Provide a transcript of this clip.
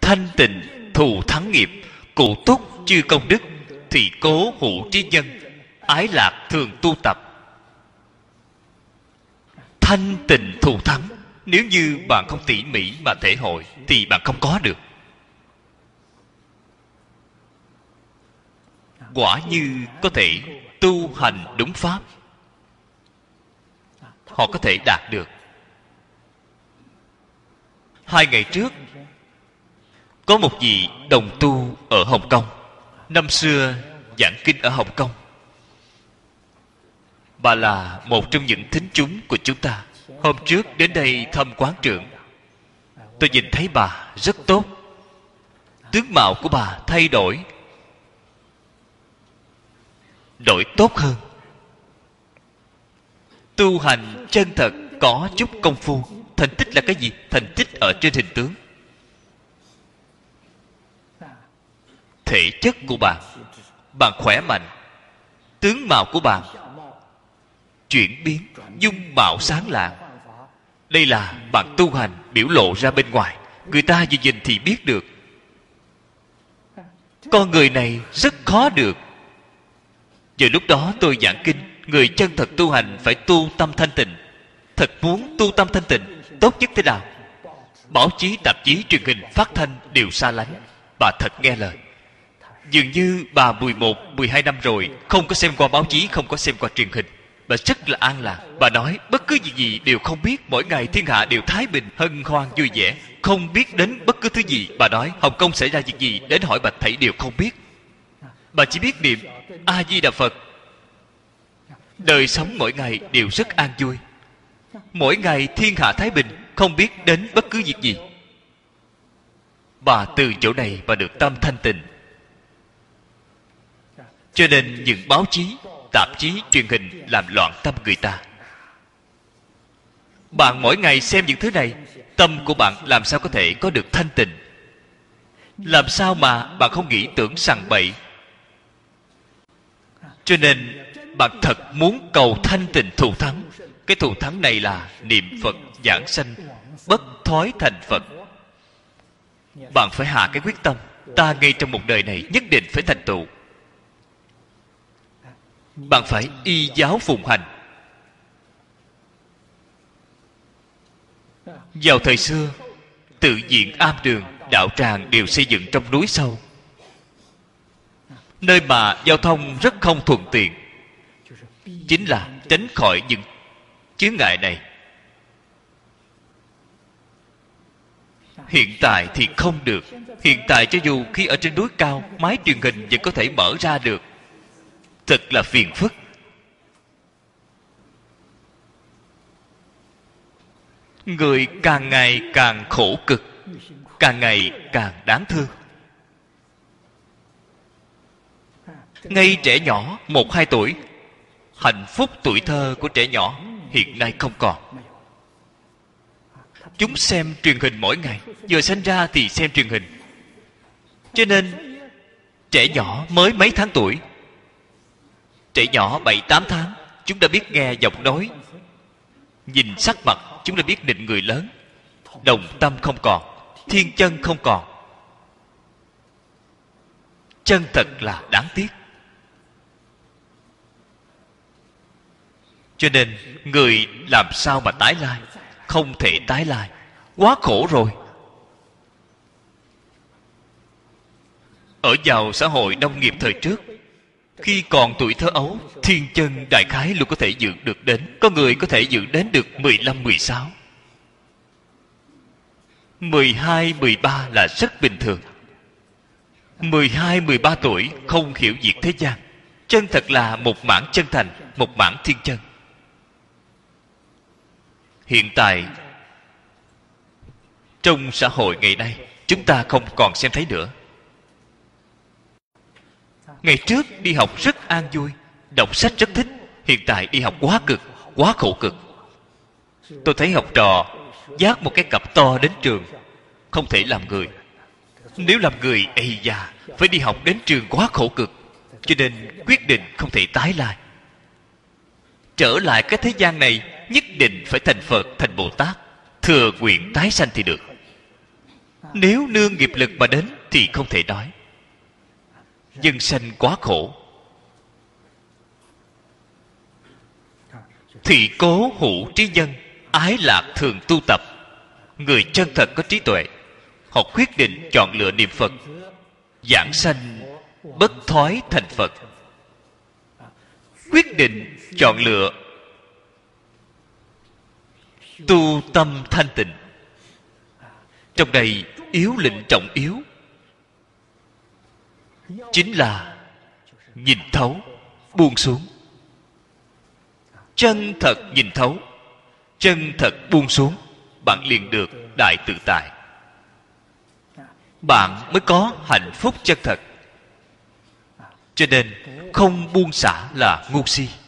thanh tịnh thù thắng nghiệp, cụ túc chư công đức, thì cố hữu trí nhân, ái lạc thường tu tập. Thanh tịnh thù thắng, nếu như bạn không tỉ mỉ mà thể hội thì bạn không có được. Quả như có thể tu hành đúng pháp, họ có thể đạt được. 2 ngày trước, có một vị đồng tu ở Hồng Kông. Năm xưa giảng kinh ở Hồng Kông. Bà là một trong những thính chúng của chúng ta. Hôm trước đến đây thăm quán trưởng, tôi nhìn thấy bà rất tốt. Tướng mạo của bà thay đổi tốt hơn. Tu hành chân thật, có chút công phu. Thành tích là cái gì? Thành tích ở trên hình tướng. Thể chất của bạn khỏe mạnh. Tướng mạo của bạn chuyển biến, dung mạo sáng lạng. Đây là bạn tu hành biểu lộ ra bên ngoài. Người ta vừa nhìn thì biết được. Con người này rất khó được. Giờ lúc đó tôi giảng kinh, người chân thật tu hành phải tu tâm thanh tịnh. Thật muốn tu tâm thanh tịnh, tốt nhất thế nào? Báo chí, tạp chí, truyền hình, phát thanh đều xa lánh. Bà thật nghe lời. Dường như bà 11, 12 năm rồi không có xem qua báo chí, không có xem qua truyền hình. Bà rất là an lạc. Bà nói bất cứ gì đều không biết. Mỗi ngày thiên hạ đều thái bình, hân hoan vui vẻ, không biết đến bất cứ thứ gì. Bà nói Hồng Kông xảy ra việc gì, đến hỏi bà thảy đều không biết. Bà chỉ biết niệm A Di Đà Phật. Đời sống mỗi ngày đều rất an vui. Mỗi ngày thiên hạ thái bình, không biết đến bất cứ việc gì. Bà từ chỗ này bà được tâm thanh tịnh. Cho nên những báo chí, tạp chí, truyền hình làm loạn tâm người ta. Bạn mỗi ngày xem những thứ này, tâm của bạn làm sao có thể có được thanh tịnh? Làm sao mà bạn không nghĩ tưởng sằng bậy? Cho nên bạn thật muốn cầu thanh tịnh thù thắng. Cái thù thắng này là niệm Phật giảng sanh, bất thói thành Phật. Bạn phải hạ cái quyết tâm, ta ngay trong một đời này nhất định phải thành tựu. Bạn phải y giáo phụng hành. Vào thời xưa, tự viện am đường, đạo tràng đều xây dựng trong núi sâu, nơi mà giao thông rất không thuận tiện. Chính là tránh khỏi những chướng ngại này. Hiện tại thì không được. Hiện tại cho dù khi ở trên núi cao, máy truyền hình vẫn có thể mở ra được. Thật là phiền phức. Người càng ngày càng khổ cực, càng ngày càng đáng thương. Ngay trẻ nhỏ 1-2 tuổi, hạnh phúc tuổi thơ của trẻ nhỏ hiện nay không còn. Chúng xem truyền hình mỗi ngày, vừa sinh ra thì xem truyền hình. Cho nên trẻ nhỏ mới mấy tháng tuổi, trẻ nhỏ 7-8 tháng, chúng đã biết nghe giọng nói, nhìn sắc mặt, chúng đã biết định người lớn. Đồng tâm không còn, thiên chân không còn. Chân thật là đáng tiếc. Cho nên người làm sao mà tái lai? Không thể tái lai, quá khổ rồi. Ở vào xã hội nông nghiệp thời trước, khi còn tuổi thơ ấu, thiên chân đại khái luôn có thể dự được đến. Có người có thể dự đến được 15-16, 12-13 là rất bình thường. 12-13 tuổi không hiểu việc thế gian, chân thật là một mảng chân thành, một mảng thiên chân. Hiện tại trong xã hội ngày nay, chúng ta không còn xem thấy nữa. Ngày trước đi học rất an vui, đọc sách rất thích. Hiện tại đi học quá cực, quá khổ cực. Tôi thấy học trò vác một cái cặp to đến trường, không thể làm người. Nếu làm người, ây da, phải đi học đến trường quá khổ cực. Cho nên quyết định không thể tái lai. Trở lại cái thế gian này, nhất định phải thành Phật, thành Bồ Tát, thừa nguyện tái sanh thì được. Nếu nương nghiệp lực mà đến thì không thể nói. Nhân sanh quá khổ. Thị cố hữu trí nhân, ái lạc thường tu tập. Người chân thật có trí tuệ, họ quyết định chọn lựa niệm Phật, giảng sanh bất thoái thành Phật. Quyết định chọn lựa tu tâm thanh tịnh. Trong đây yếu lĩnh trọng yếu chính là nhìn thấu, buông xuống. Chân thật nhìn thấu, chân thật buông xuống, bạn liền được đại tự tại. Bạn mới có hạnh phúc chân thật. Cho nên không buông xả là ngu si.